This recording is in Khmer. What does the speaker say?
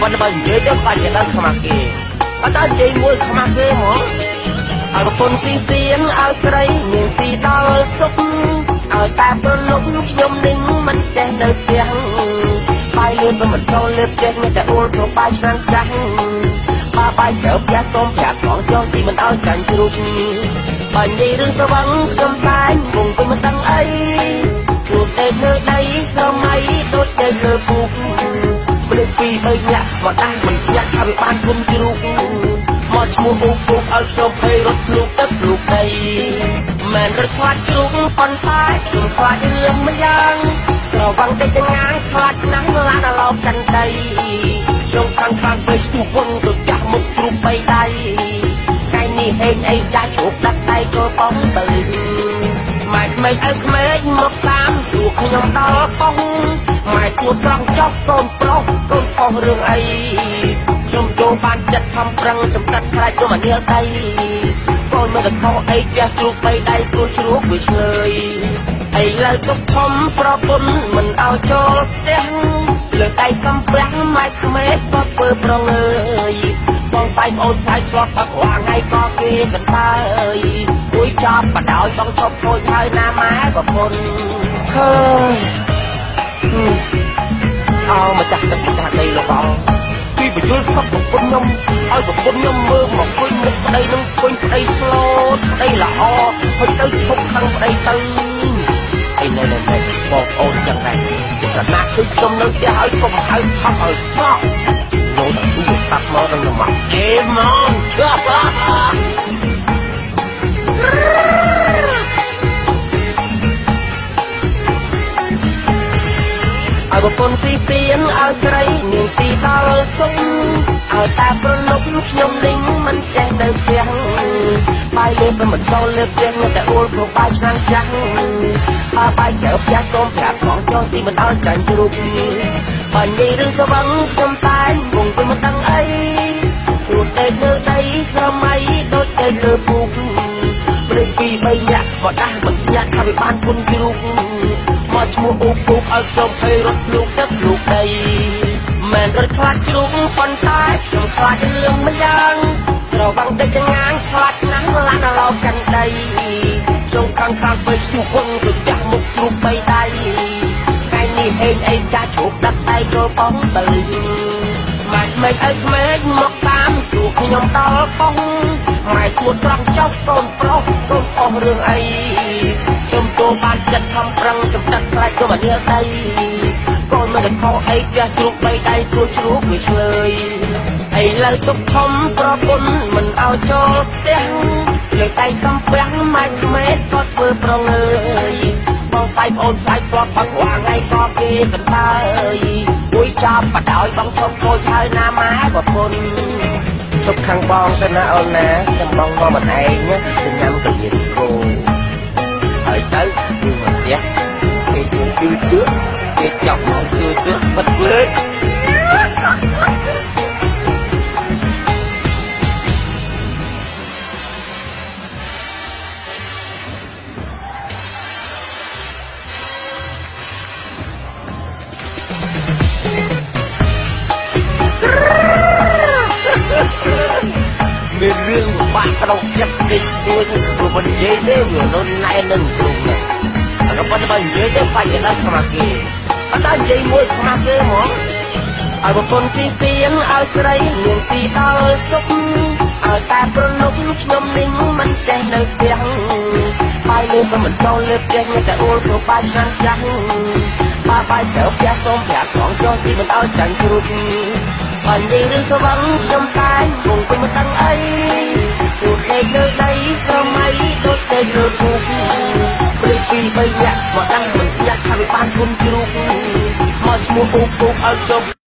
ប៉ុន្តែបើនិយាយទៅបាច់ដល់ខ្មាស់គេអត់ដល់និយាយមួយខ្មាស់គេហ្មងឲ្យប្រពន្ធស៊ីសៀនឲ្យស្រីមានស៊ីដល់សុខឲ្យតែប្រលប់ខ្ញុំនឹងមិនចេះនៅផ្ទះបាយលឿនក៏មិនចូលលើផ្ទះមានតែអួលប្របាយឆ្នាំចាស់បើបាយទៅផ្ទះសូមប្រាប់ផងចង់ស៊ីមិនឲ្យចាញ់ជ្រូកបើនិយាយរឿងស្វឹងខ្ញុំតែងងទៅមិនដឹងអីជួបតែលើដីស្រមៃដូចតែលើពូកមនុស្សពីរ3នាក់មកដាស់មិនញាក់ថាវាបានគុំជ្រូកមកឈ្មោះអូពូកឲ្យខ្ញុំភ័យរត់ភ្លុកទឹកភ្លុកដីមិនរត់ខ្លាចជ្រូកប៉ុន្តែខ្ញុំខ្លាចរឿងមួយយ៉ាងស្រវឹងតែចងាយខ្លាចណាស់ឡានឡោកាន់ដីខ្ញុំខាងពេកស្ទុះពុនទៅចាស់មុខជ្រូកបីដៃថ្ងៃនេះហេងអីចាស់ជ្រូកដាក់ដៃចូលប៉ងទៅម៉ែក្មេងអើក្មេងមកតាមសួរខ្ញុំដល់ប៉ងម៉ែសួរត្រង់ចប់កូនប្រុសកូនខុសរឿងអីខ្ញុំចូលបានចិត្តខំប្រឹងចំកាត់ស្រែកទៅមកនាលដីកូនមិនទៅខុសអីផ្ទះជ្រូកបីដៃព្រោះជ្រូកវាឆ្លើយឥឡូវទុកធំប្រពន្ធមិនឲ្យចូលផ្ទះលើដៃសំពះម៉ែក្មេងក៏ធ្វើប្រងើយបងបាយប្អូនស្អាយធ្លាប់ផឹករាល់ថ្ងៃក៏គេកន្តើយអួយចាប់បដោយបងឈប់ខូចហើយណាម៉ែប្រពន្ធឃើញអោម្ចាស់ទឹកម្ចាស់ដីលោកអោពីបញ្យល់ស្បប្រពន្ធខ្ញុំឲ្យប្រពន្ធខ្ញុំមើលមកឃើញមុខប្តីនឹងឃើញប្តីស្លូតប្តីល្អហើយទៅឈប់ខាងប្តីទៅឯណែបងប្អូនចឹងដែរប្រណាឃើញខ្ញុំនៅផ្ទះឲ្យកុំហៅថប់ឲ្យសោះលោកដល់ទូរស័ព្ទមកដល់មកអេម៉ងឲ្យប្រពន្ធស៊ីសៀនឲ្យស្រីនាងស៊ីដល់សុខឲ្យតែប្រលប់ខ្ញុំនឹងមិនចេះនៅផ្ទះបាយលេបមិនចូលលើផ្ទះមានតែអួលប្របាយឆ្នាំចាស់បើបាយទៅផ្ទះសូមប្រាប់ផងចង់ស៊ីមិនឲ្យចាញ់ជ្រូកបើនិយាយរឿងស្វឹងខ្ញុំតែងងទៅមិនដឹងអីជួបតែលើដីស្រមៃដូចតែលើពូកមនុស្សពីរ3នាក់មកដាស់មិនញាក់ថាវាបានគុំជ្រូកមកឈ្មោះអូពូកឲ្យខ្ញុំភ័យរត់ភ្លុកទឹកភ្លុកដីមិនរត់ខ្លាចជ្រូកប៉ុន្តែខ្ញុំខ្លាចរឿងមួយយ៉ាងស្រវឹងតែចងាយខ្លាចណាស់ឡានឡោកាន់ដីខ្ញុំខាងពេកស្ទុះពុនទៅចាស់មុខជ្រូកបីដៃថ្ងៃនេះហេងអីចាស់ជ្រូកដាក់ដៃចូលប៉ងទៅម៉ែក្មេងអើក្មេងមកតាមសួរខ្ញុំដល់ប៉ងម៉ែសួរត្រង់ចប់កូនប្រុសកូនខុសរឿងអីខ្ញុំចូលបានចិត្តខំប្រឹងចំកាត់ស្រែកទៅមកនាលដីកូនមិនទៅខុសអីផ្ទះជ្រូកបីដៃព្រោះជ្រូកវាឆ្លើយឥឡូវទុកធំប្រពន្ធមិនឲ្យចូលផ្ទះលើដៃសំពះម៉ែក្មេងក៏ធ្វើប្រងើយបងបាយប្អូនស្អាយធ្លាប់ផឹករាល់ថ្ងៃក៏គេកន្តើយអួយចាប់បដោយបងឈប់ខូចហើយណាម៉ែប្រពន្ធឈប់ខាងបងទៅណាអូនណាចាំបងមកមិនឯងទៅញ៉ាំកលៀនគោហើយទៅគឺមកផ្ទះគេគឺគេចង់មកគឺបិទលើមានរឿងបាក់ក្នុងចិត្តតិចតួចព្រោះមិននិយាយទេវានៅណែនឹងគ្រូណាក៏ប៉ុន្តែបើនិយាយទៅបាច់ដល់ខ្មាស់គេអត់ដល់និយាយមួយខ្មាស់គេហ្មងឲ្យប្រពន្ធស៊ីសៀនឲ្យស្រីនាងស៊ីដល់សុខឲ្យតែប្រលប់ខ្ញុំនឹងមិនចេះនៅផ្ទះបាយលេបមិនចូលលើផ្ទះមានតែអួលប្របាយឆ្នាំចាស់បើបាយទៅផ្ទះសូមប្រាប់ផងចង់ស៊ីមិនឲ្យចាញ់ជ្រូកបើនិយាយរឿងស្វឹងខ្ញុំតែងងទៅមិនដឹងអីជួបតែលើដីស្រមៃដូចតែលើពូកព្រៃពីរ3នាក់មកដាស់មិនញាក់ថាវាបានគុំជ្រូកមកឈ្មោះអូពូកឲ្យខ្ញុំ